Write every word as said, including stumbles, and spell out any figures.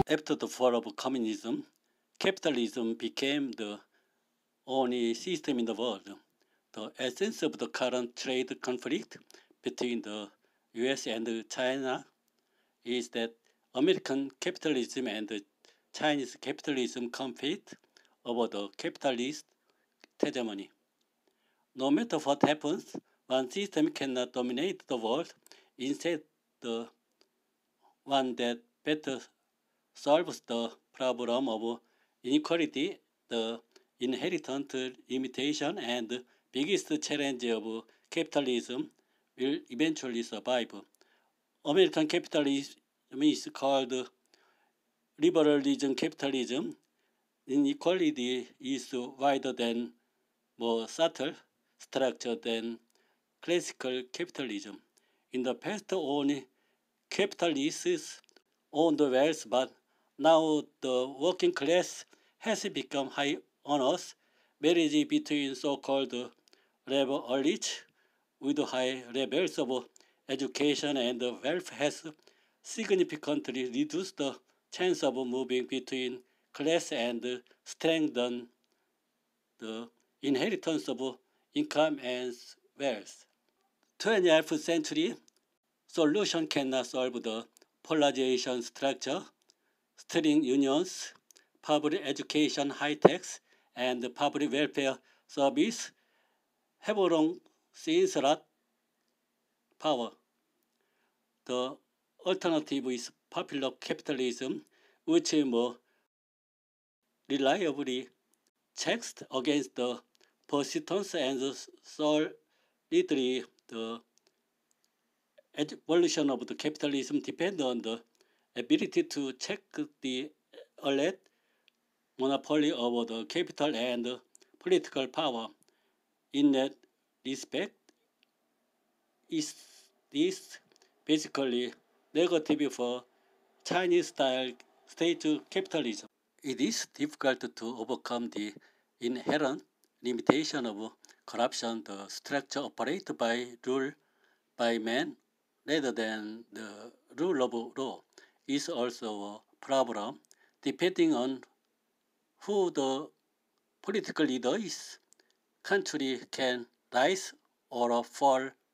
After the fall of communism, capitalism became the only system in the world. The essence of the current trade conflict between the U S and China is that American capitalism and Chinese capitalism compete over the capitalist hegemony. No matter what happens, one system cannot dominate the world. Instead, the one that better solves the problem of inequality, the inherent limitation and biggest challenge of capitalism will eventually survive. American capitalism is called liberalism capitalism. Inequality is wider than more subtle structure than classical capitalism. In the past, only capitalists owned wealth, but now the working class has become high owners. Marriage between so-called labor elites with high levels of education and wealth has significantly reduced the chance of moving between class and strengthened the inheritance of income and wealth. twentieth century solution cannot solve the polarization structure, student unions, public education high tax, and public welfare service have long since lost power. The alternative is popular capitalism, which more reliably checks against the persistence and solidly the evolution of the capitalism depends on the ability to check the elite monopoly over the capital and political power. In that respect, is this basically negative for Chinese-style state capitalism? It is difficult to overcome the inherent limitation of corruption. The structure operated by rule by men rather than the rule of law is also a problem. Depending on who the political leader is, country can rise or fall